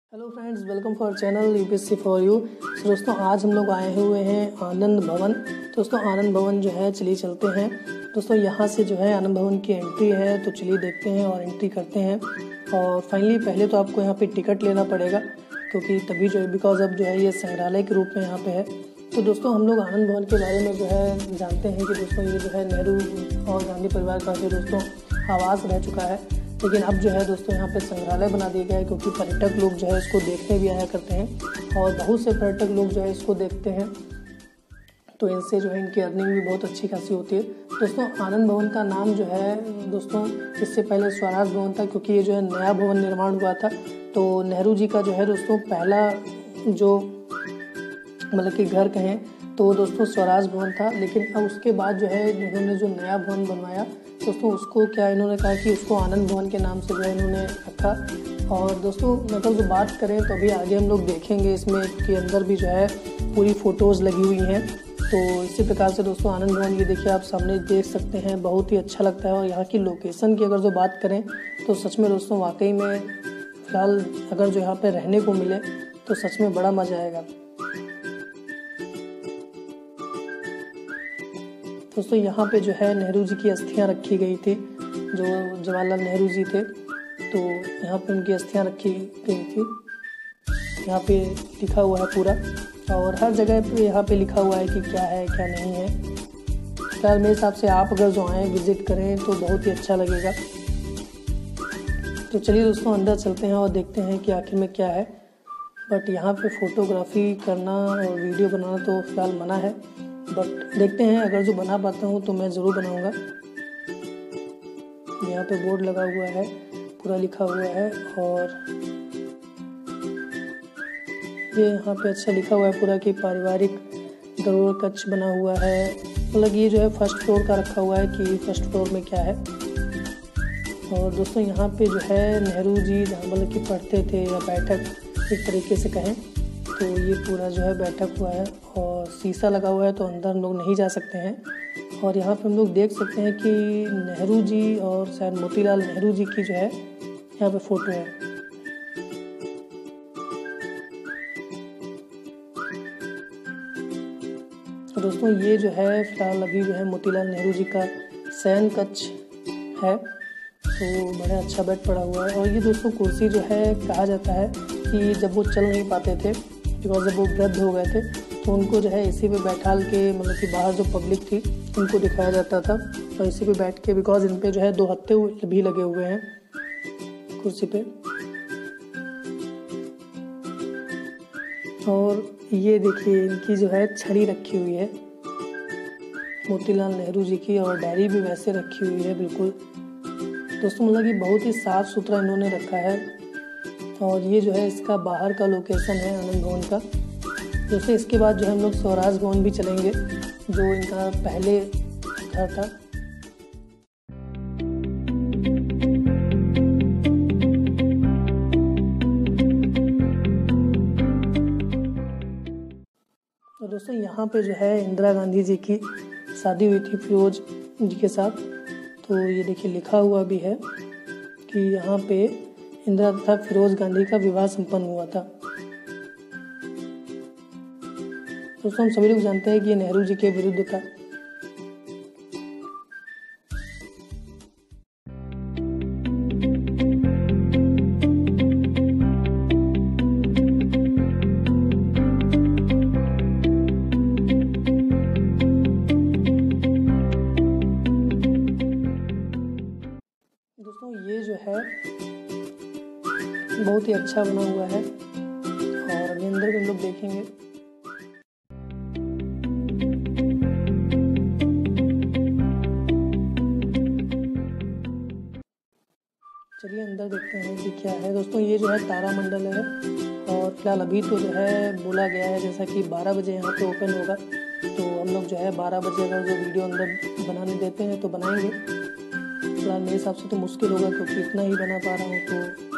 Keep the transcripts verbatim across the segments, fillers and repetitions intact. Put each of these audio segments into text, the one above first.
Hello friends, welcome for channel UPSC for you. दोस्तों आज हम लोग आए हुए हैं आनंद भवन। दोस्तों आनंद भवन जो है चलिए चलते हैं। दोस्तों यहाँ से जो है आनंद भवन की एंट्री है, तो चलिए देखते हैं और एंट्री करते हैं। और फाइनली पहले तो आपको यहाँ पे टिकट लेना पड़ेगा, क्योंकि तभी जो है बिकॉज अब जो है ये संग्रहालय के रूप में यहाँ पे है। तो दोस्तों हम लोग आनंद भवन के बारे में जो है जानते हैं कि दोस्तों ये जो है नेहरू और गांधी परिवार का जो दोस्तों आवास रह चुका है, लेकिन अब जो है दोस्तों यहाँ पे संग्रहालय बना दिया गया है, क्योंकि पर्यटक लोग जो है इसको देखने भी आया करते हैं और बहुत से पर्यटक लोग जो है इसको देखते हैं, तो इनसे जो है इनकी अर्निंग भी बहुत अच्छी खासी होती है। दोस्तों आनंद भवन का नाम जो है दोस्तों इससे पहले स्वराज भवन था, क्योंकि ये जो है नया भवन निर्माण हुआ था। तो नेहरू जी का जो है दोस्तों पहला जो मतलब कि घर कहें तो दोस्तों स्वराज भवन था, लेकिन अब उसके बाद जो है इन्होंने जो नया भवन बनवाया दोस्तों उसको क्या इन्होंने कहा कि उसको आनंद भवन के नाम से जो है इन्होंने रखा। और दोस्तों मतलब जो बात करें तो अभी आगे हम लोग देखेंगे इसमें के अंदर भी जो है पूरी फ़ोटोज़ लगी हुई हैं। तो इसी प्रकार से दोस्तों आनंद भवन ये देखिए आप सामने देख सकते हैं, बहुत ही अच्छा लगता है। और यहाँ की लोकेशन की अगर जो बात करें तो सच में दोस्तों वाकई में फ़िलहाल अगर जो यहाँ पर रहने को मिले तो सच में बड़ा मज़ा आएगा। दोस्तों यहाँ पे जो है नेहरू जी की अस्थियाँ रखी गई थी, जो जवाहरलाल नेहरू जी थे, तो यहाँ पे उनकी अस्थियाँ रखी गई थी। यहाँ पे लिखा हुआ है पूरा, और हर जगह पे यहाँ पे लिखा हुआ है कि क्या है क्या नहीं है। फिलहाल मेरे हिसाब से आप अगर जो आएँ विज़िट करें तो बहुत ही अच्छा लगेगा। तो चलिए दोस्तों अंदर चलते हैं और देखते हैं कि आखिर में क्या है। बट यहाँ पे फ़ोटोग्राफी करना और वीडियो बनाना तो फिलहाल मना है, बट देखते हैं अगर जो बना पाता हूँ तो मैं ज़रूर बनाऊँगा। यहाँ पे बोर्ड लगा हुआ है, पूरा लिखा हुआ है, और ये यहाँ पे अच्छा लिखा हुआ है पूरा कि पारिवारिक धरोहर कक्ष बना हुआ है। मतलब ये जो है फर्स्ट फ्लोर का रखा हुआ है कि फर्स्ट फ्लोर में क्या है। और दोस्तों यहाँ पे जो है नेहरू जी जहाँ मतलब कि पढ़ते थे या बैठक एक तरीके से कहें, तो ये पूरा जो है बैठक हुआ है और शीशा लगा हुआ है, तो अंदर हम लोग नहीं जा सकते हैं। और यहाँ पे हम लोग देख सकते हैं कि नेहरू जी और शायद मोतीलाल नेहरू जी की जो है यहाँ पे फ़ोटो है। तो दोस्तों ये जो है फिलहाल अभी जो है मोतीलाल नेहरू जी का शयन कक्ष है, तो बड़ा अच्छा बेड पड़ा हुआ है। और ये दोस्तों कुर्सी जो है कहा जाता है कि जब वो चल नहीं पाते थे, बिकॉज जब वो वृद्ध हो गए थे, तो उनको जो है इसी पे बैठाल के मतलब कि बाहर जो पब्लिक थी उनको दिखाया जाता था, और इसी पे बैठ के बिकॉज इन पे जो है दो हत्थे भी लगे हुए हैं कुर्सी पे। और ये देखिए इनकी जो है छड़ी रखी हुई है मोतीलाल नेहरू जी की, और डायरी भी वैसे रखी हुई है बिल्कुल। दोस्तों मतलब कि बहुत ही साफ़ सुथरा इन्होंने रखा है। और ये जो है इसका बाहर का लोकेशन है आनंद भवन का। दोस्तों इसके बाद जो है हम लोग स्वराज भवन भी चलेंगे, जो इनका पहले घर था। तो दोस्तों यहाँ पे जो है इंदिरा गांधी जी की शादी हुई थी फिरोज जी के साथ। तो ये देखिए लिखा हुआ भी है कि यहाँ पे इंदिरा तथा फिरोज गांधी का विवाह संपन्न हुआ था। दोस्तों हम सभी लोग जानते हैं कि ये नेहरू जी के विरुद्ध था। दोस्तों ये जो है बहुत ही अच्छा बना हुआ है, और अभी अंदर भी हम लोग देखेंगे। चलिए अंदर देखते हैं कि क्या है। दोस्तों ये जो है तारामंडल है, और फिलहाल अभी तो जो है बोला गया है जैसा कि बारह बजे यहाँ पे ओपन होगा, तो हम लोग जो है बारह बजे अगर जो वीडियो अंदर बनाने देते हैं तो बनाएंगे। फिलहाल मेरे हिसाब से तो मुश्किल होगा, क्योंकि इतना ही बना पा रहा हूँ तो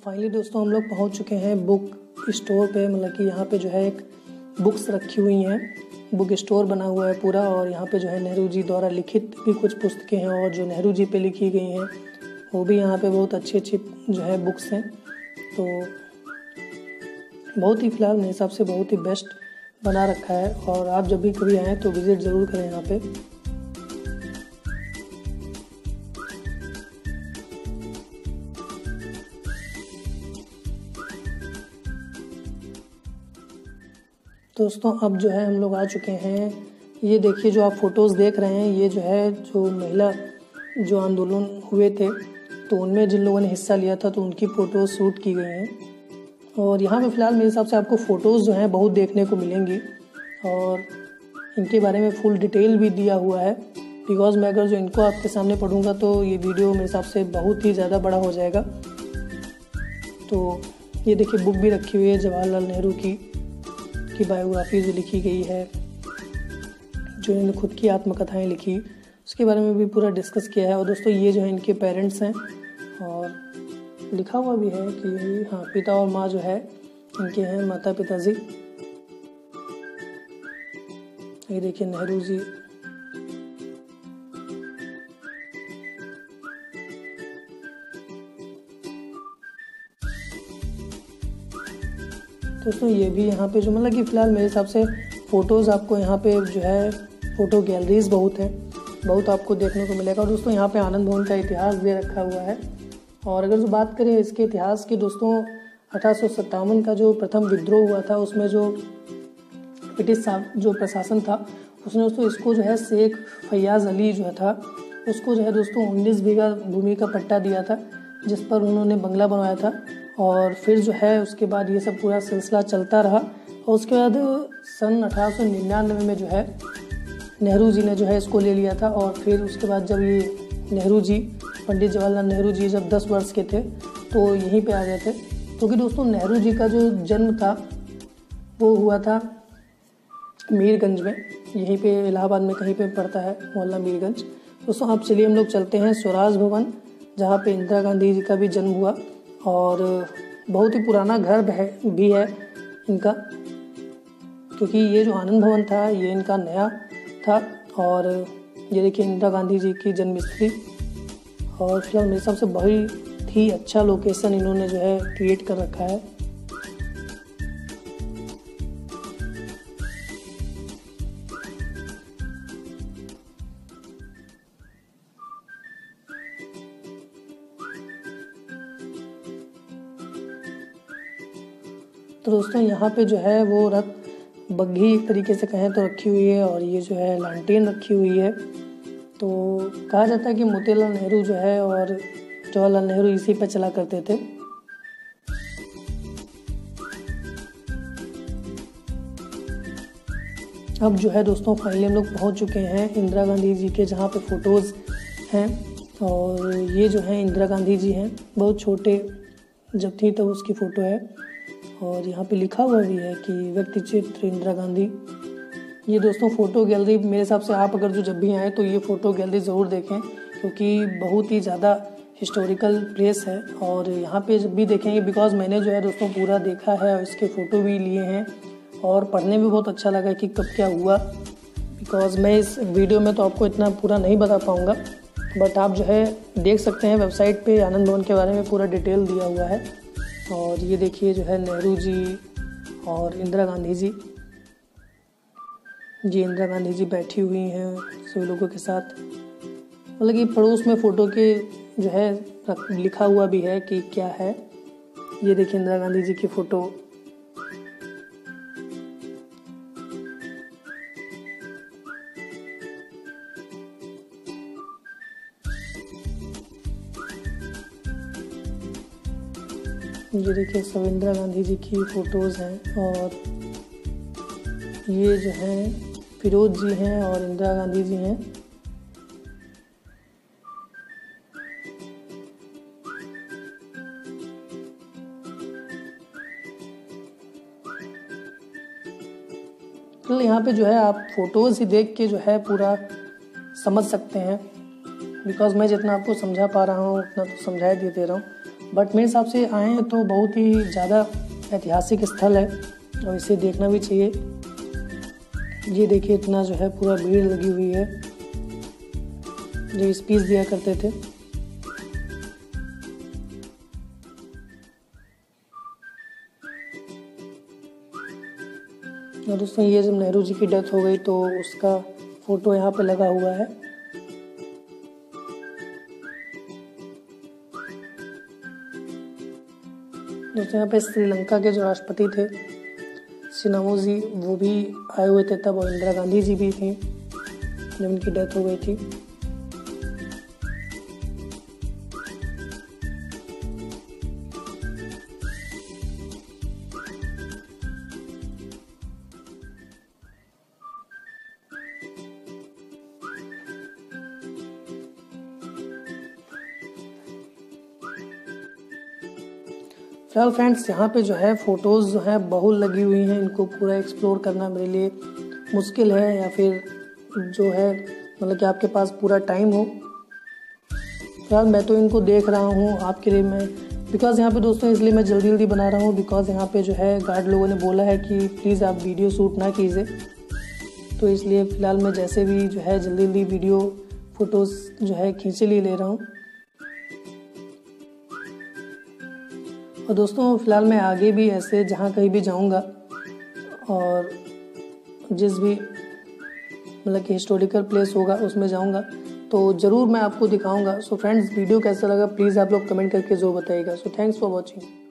फाइनली दोस्तों हम लोग पहुंच चुके हैं बुक स्टोर पे। मतलब कि यहाँ पे जो है एक बुक्स रखी हुई हैं, बुक स्टोर बना हुआ है पूरा। और यहाँ पे जो है नेहरू जी द्वारा लिखित भी कुछ पुस्तकें हैं और जो नेहरू जी पे लिखी गई हैं वो भी यहाँ पे बहुत अच्छी अच्छी जो है बुक्स हैं। तो बहुत ही फ़िलहाल मेरे हिसाब से बहुत ही बेस्ट बना रखा है। और आप जब भी कभी आएँ तो विज़िट ज़रूर करें यहाँ पे। दोस्तों अब जो है हम लोग आ चुके हैं। ये देखिए जो आप फोटोज़ देख रहे हैं, ये जो है जो महिला जो आंदोलन हुए थे तो उनमें जिन लोगों ने हिस्सा लिया था तो उनकी फ़ोटोज़ शूट की गई हैं। और यहाँ पे फ़िलहाल मेरे हिसाब से आपको फ़ोटोज़ जो हैं बहुत देखने को मिलेंगी और इनके बारे में फुल डिटेल भी दिया हुआ है। बिकॉज़ मैं अगर जो इनको आपके सामने पढ़ूँगा तो ये वीडियो मेरे हिसाब से बहुत ही ज़्यादा बड़ा हो जाएगा। तो ये देखिए बुक भी रखी हुई है जवाहरलाल नेहरू की की बायोग्राफी जो लिखी गई है, जो इन्होंने खुद की आत्मकथाएं लिखी उसके बारे में भी पूरा डिस्कस किया है। और दोस्तों ये जो है इनके पेरेंट्स हैं और लिखा हुआ भी है कि हाँ पिता और माँ जो है इनके हैं माता पिताजी। ये देखिए नेहरू जी। दोस्तों ये भी यहाँ पे जो मतलब कि फ़िलहाल मेरे हिसाब से फ़ोटोज़ आपको यहाँ पे जो है फ़ोटो गैलरीज बहुत हैं, बहुत आपको देखने को मिलेगा। और दोस्तों यहाँ पे आनंद भवन का इतिहास दे रखा हुआ है। और अगर जो बात करें इसके इतिहास की दोस्तों, अठारह सौ सत्तावन का जो प्रथम विद्रोह हुआ था उसमें जो ब्रिटिश जो प्रशासन था उसने दोस्तों इसको जो है शेख फैयाज़ अली जो था उसको जो है दोस्तों उन्नीस बीघा भूमि का पट्टा दिया था जिस पर उन्होंने बंगला बनवाया था। और फिर जो है उसके बाद ये सब पूरा सिलसिला चलता रहा। और उसके बाद सन अठारह सौ निन्यानवे में जो है नेहरू जी ने जो है इसको ले लिया था। और फिर उसके बाद जब ये नेहरू जी पंडित जवाहरलाल नेहरू जी जब दस वर्ष के थे तो यहीं पे आ गए थे। क्योंकि दोस्तों नेहरू जी का जो जन्म था वो हुआ था मीरगंज में, यहीं पे इलाहाबाद में कहीं पे पड़ता है मोहल्ला मीरगंज। दोस्तों अब चलिए हम लोग चलते हैं स्वराज भवन जहाँ पे इंदिरा गांधी जी का भी जन्म हुआ। और बहुत ही पुराना घर भी है इनका, क्योंकि ये जो आनंद भवन था ये इनका नया था। और ये देखिए इंदिरा गांधी जी की जन्मस्थली। और फिलहाल मेरे हिसाब से बहुत ही अच्छा लोकेशन इन्होंने जो है क्रिएट कर रखा है। तो दोस्तों यहाँ पे जो है वो रथ बग्घी एक तरीके से कहें तो रखी हुई है और ये जो है लालटेन रखी हुई है। तो कहा जाता है कि मोतीलाल नेहरू जो है और जवाहरलाल नेहरू इसी पे चला करते थे। अब जो है दोस्तों फाइनली हम लोग पहुँच चुके हैं इंदिरा गांधी जी के जहाँ पे फ़ोटोज़ हैं। और ये जो है इंदिरा गांधी जी हैं, बहुत छोटे जब थी तब उसकी फ़ोटो है। और यहाँ पे लिखा हुआ भी है कि व्यक्ति चित्र इंदिरा गांधी। ये दोस्तों फ़ोटो गैलरी मेरे हिसाब से आप अगर जो जब भी आए तो ये फ़ोटो गैलरी ज़रूर देखें, क्योंकि बहुत ही ज़्यादा हिस्टोरिकल प्लेस है। और यहाँ पे जब भी देखेंगे, बिकॉज़ मैंने जो है दोस्तों पूरा देखा है और इसके फ़ोटो भी लिए हैं और पढ़ने में बहुत अच्छा लगा कि कब क्या हुआ। बिकॉज़ मैं इस वीडियो में तो आपको इतना पूरा नहीं बता पाऊँगा, बट आप जो है देख सकते हैं वेबसाइट पे आनंद भवन के बारे में पूरा डिटेल दिया हुआ है। और ये देखिए जो है नेहरू जी और इंदिरा गांधी जी, जी इंदिरा गांधी जी बैठी हुई हैं सभी लोगों के साथ। मतलब कि पड़ोस में फ़ोटो के जो है लिखा हुआ भी है कि क्या है। ये देखिए इंदिरा गांधी जी की फ़ोटो। ये देखिए सब इंदिरा गांधी जी की फ़ोटोज़ हैं। और ये जो हैं फिरोज जी हैं और इंदिरा गांधी जी हैं। तो यहाँ पे जो है आप फ़ोटोज़ ही देख के जो है पूरा समझ सकते हैं। बिकॉज़ मैं जितना आपको समझा पा रहा हूँ उतना तो समझा दे दे रहा हूँ। बट मेरे हिसाब से आए हैं तो बहुत ही ज़्यादा ऐतिहासिक स्थल है और इसे देखना भी चाहिए। ये देखिए इतना जो है पूरा भीड़ लगी हुई है जो स्पीच दिया करते थे। और दोस्तों ये जब नेहरू जी की डेथ हो गई तो उसका फोटो यहाँ पे लगा हुआ है। दोस्तों यहाँ पे श्रीलंका के जो राष्ट्रपति थे सिनामोजी वो भी आए हुए थे तब, और इंदिरा गांधी जी भी थी जब उनकी डेथ हो गई थी। फिलहाल फ्रेंड्स यहाँ पे जो है फ़ोटोज़ जो है बहुत लगी हुई हैं, इनको पूरा एक्सप्लोर करना मेरे लिए मुश्किल है, या फिर जो है मतलब कि आपके पास पूरा टाइम हो। फिलहाल मैं तो इनको देख रहा हूँ आपके लिए मैं, बिकॉज़ यहाँ पे दोस्तों इसलिए मैं जल्दी जल्दी बना रहा हूँ बिकॉज़ यहाँ पे जो है गार्ड लोगों ने बोला है कि प्लीज़ आप वीडियो शूट ना कीजिए, तो इसलिए फ़िलहाल मैं जैसे भी जो है जल्दी जल्दी वीडियो फ़ोटोज़ जो है खींचे लिए ले रहा हूँ। और दोस्तों फ़िलहाल मैं आगे भी ऐसे जहाँ कहीं भी जाऊँगा और जिस भी मतलब कि हिस्टोरिकल प्लेस होगा उसमें जाऊँगा तो ज़रूर मैं आपको दिखाऊँगा। सो फ्रेंड्स वीडियो कैसा लगा प्लीज़ आप लोग कमेंट करके ज़रूर बताइएगा। So thanks for watching.